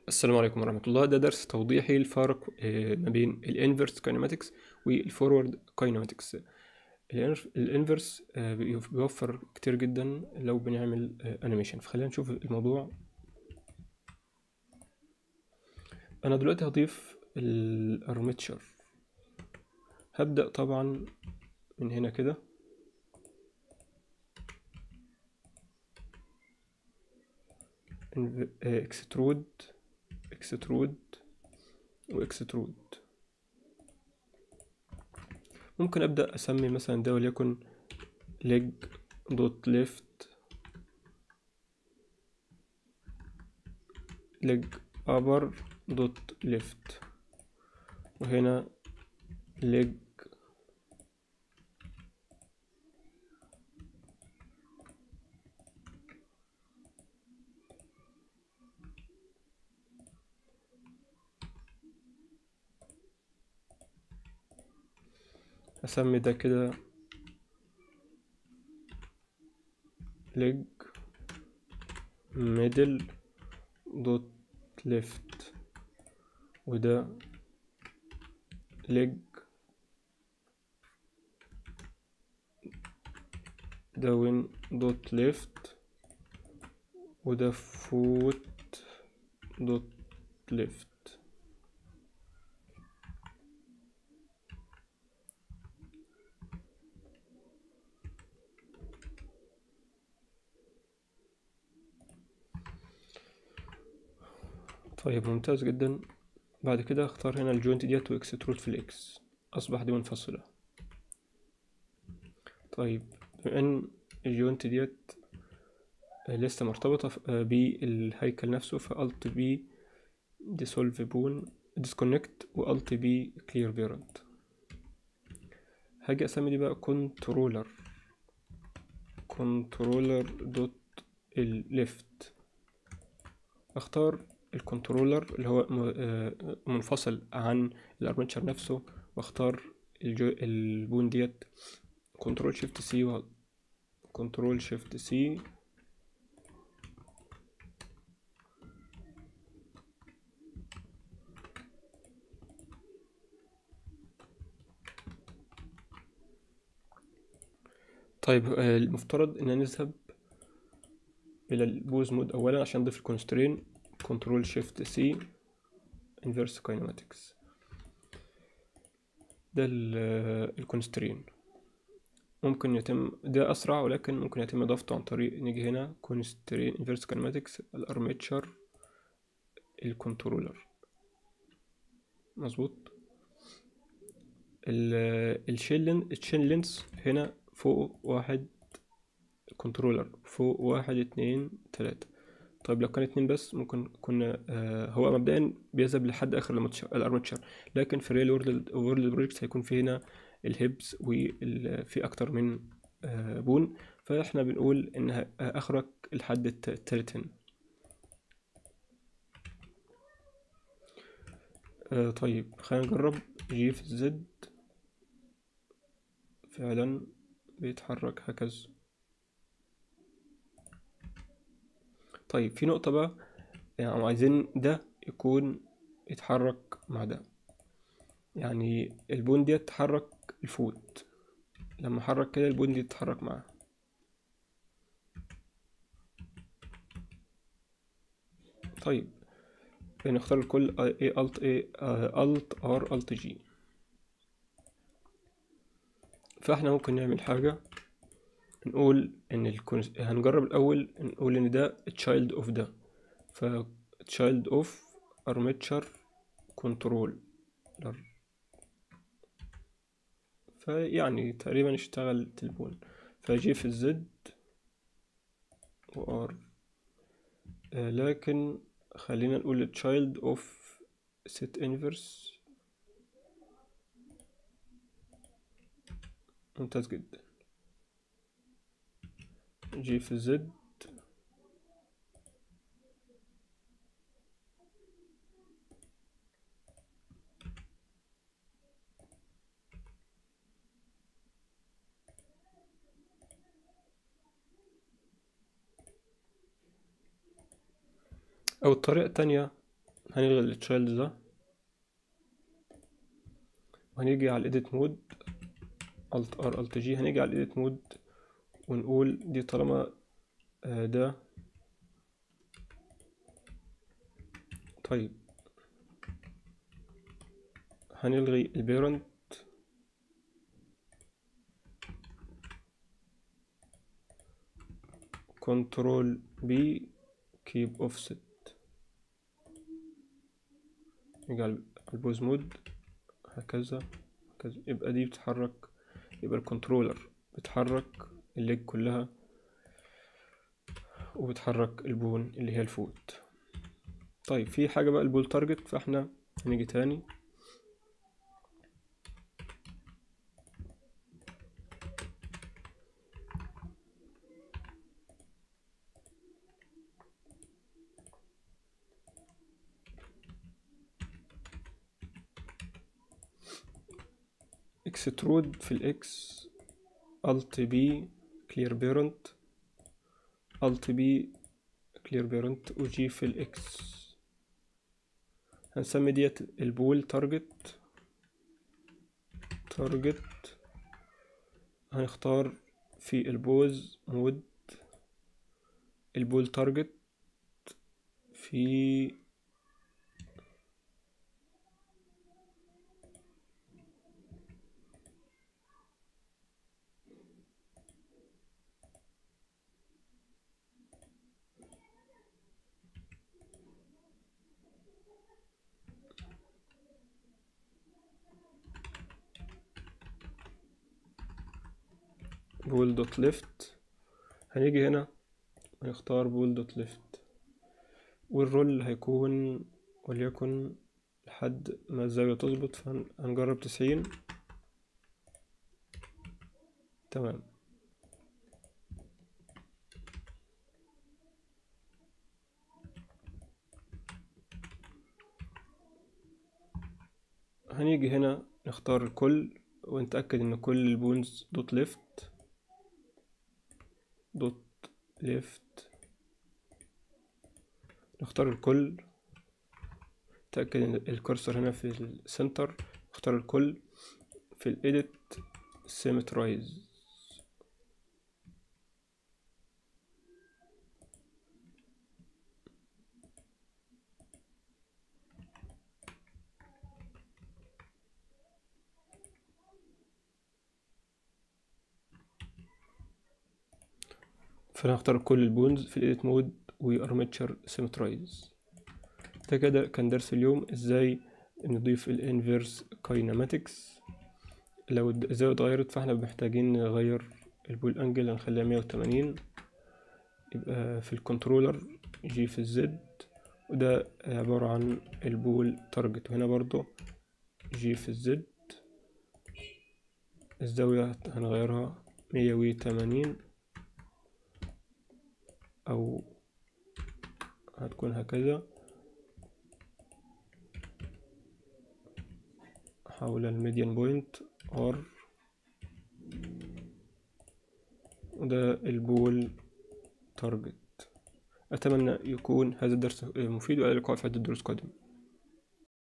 السلام عليكم ورحمة الله. ده درس توضيحي الفارق ما بين الانفرس كاينماتكس والفورورد كاينماتكس. الانفرس بيوفر كتير جدا لو بنعمل انيميشن. فخلينا نشوف الموضوع. انا دلوقتي هضيف الارمتشر. هبدأ طبعا من هنا كده، اكسترود واكسترود. ممكن ابدأ اسمي مثلا ده وليكن leg دوت left leg upper دوت left، وهنا leg هسمي ده كده leg middle دوت left، وده leg down دوت left، وده foot دوت left. طيب ممتاز جدا. بعد كده اختار هنا الجوينت ديت واكسترود في الاكس، اصبح دي منفصلة. طيب بما ان الجوينت ديت لسه مرتبطة بالهيكل نفسه، فالت بي dissolve bone disconnect والت بي clear parent. هاجي اسمي دي بقى كنترولر دوت الليفت. اختار الكنترولر اللي هو منفصل عن الارمتشر نفسه، واختار البون ديت كنترول شيفت سي كنترول شيفت سي. طيب المفترض ان نذهب الى البوز مود اولا عشان نضيف الكونسترين. كنترول شيفت سي انفيرس كاينماتكس، ده الكونسترين. ممكن يتم ده اسرع، ولكن ممكن يتم اضافته عن طريق نيجي هنا كونسترين انفيرس كاينماتكس الارميتشر الكنترولر. مظبوط. الشين لينس هنا فوق واحد كنترولر، فوق 1 2 3. طيب لو كان 2 بس ممكن كنا هو مبدئيا بيذهب لحد اخر الارمتشر، لكن في الريل وورلد بروجكت هيكون في هنا الهيبس وفي اكتر من بون، فاحنا بنقول ان اخرك لحد التالت هنا. طيب خلينا نجرب جي في الزد. فعلا بيتحرك هكذا. طيب في نقطة بقى، يعني عايزين ده يكون يتحرك مع ده، يعني البون دي تتحرك الفوت، لما حرك كده البون دي تتحرك معاه. طيب بنختار الكل الت ار الت جي. فاحنا ممكن نعمل حاجة، نقول ان هنجرب الاول نقول ان ده تشايلد اوف ده، ف تشايلد اوف ارمتشر كنترول، فيعني تقريبا اشتغل التليفون. فجي في الزد وار، لكن خلينا نقول child of set inverse. ممتاز جدا. جي في الزد او الطريقة التانية هنلغي التشايلد ده، وهنيجي على الايديت مود Alt R Alt G. هنيجي على الايديت مود ونقول دي طالما ده. طيب هنلغي البيرنت كنترول B keep offset. نيجي على البوز مود هكذا هكذا، يبقى دي بتتحرك، يبقى الكنترولر بتحرك الليج كلها وبتحرك البون اللي هي الفوت. طيب في حاجة بقى البول تارجت، فاحنا هنيجي تاني اكسترود في الاكس Alt B clear parent Alt B clear parent وجي في الاكس. هنسمي ديت البول تارجت. هنختار في البوز مود البول تارجت في بول دوت ليفت. هنيجي هنا هنختار بول دوت ليفت، والرول هيكون وليكن لحد ما الزاوية تظبط، فهنجرب 90. تمام. هنيجي هنا نختار الكل ونتأكد ان كل البونز دوت ليفت نختار الكل. نتأكد ان الكرسور هنا في السنتر، نختار الكل في الايديت سيمترايز. فهنختار كل البونز في الايديت مود وارمتشر سيمترايز. ده كده كان درس اليوم، ازاي نضيف الانفيرس كايناماتكس. لو الزاوية اتغيرت فاحنا محتاجين نغير البول انجل، هنخليها 180. يبقى في الكنترولر جي في الزد، وده عبارة عن البول تارجت، وهنا برضو جي في الزد. الزاوية هنغيرها 180 او هتكون هكذا حول الميديان بوينت ار، وده البول تارجت. أتمنى يكون هذا الدرس مفيد، وإلى اللقاء في عدة دروس قادمة.